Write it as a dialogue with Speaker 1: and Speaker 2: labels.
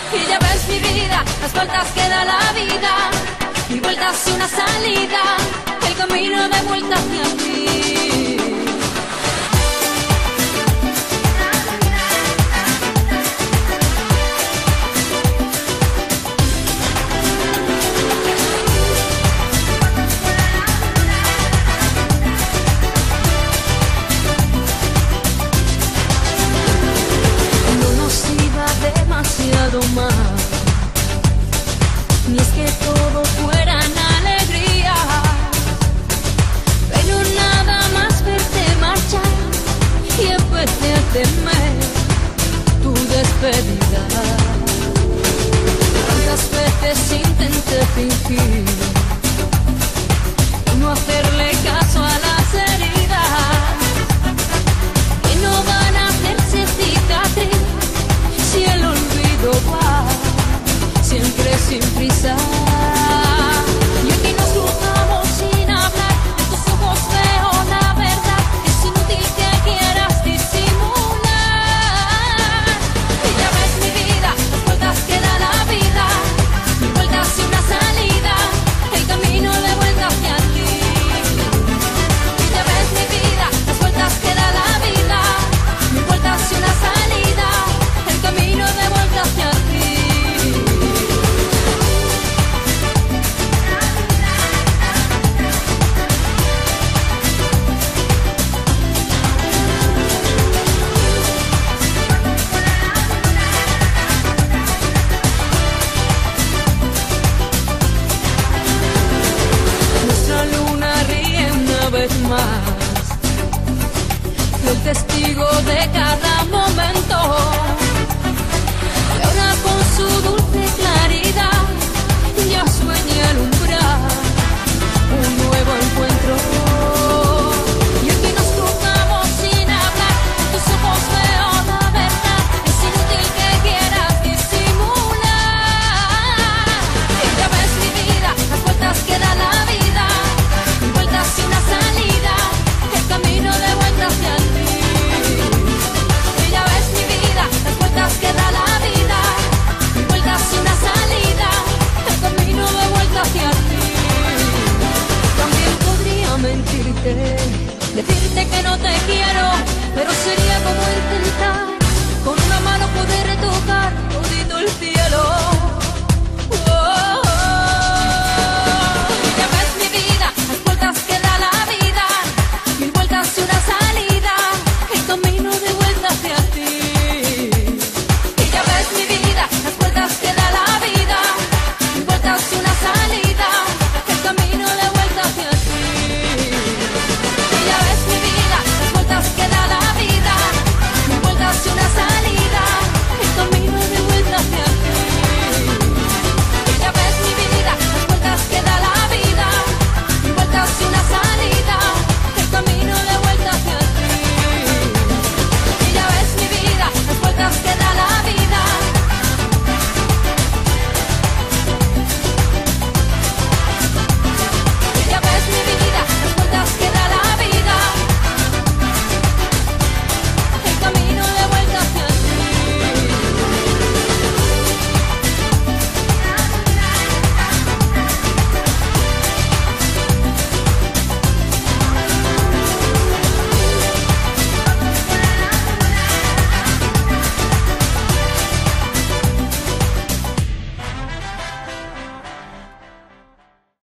Speaker 1: Y ya ves mi vida, las vueltas que da la vida, mi vuelta hacia una salida, el camino de vuelta hacia ti. Demasiado mal, ni es que todo fueran alegría, pero nada más verte marchar y empecé a temer tu despedida. Tantas veces intenté fingir no hacerle caso a las heridas que no van a hacerse cicatriz si el olvido va siempre sin prisa.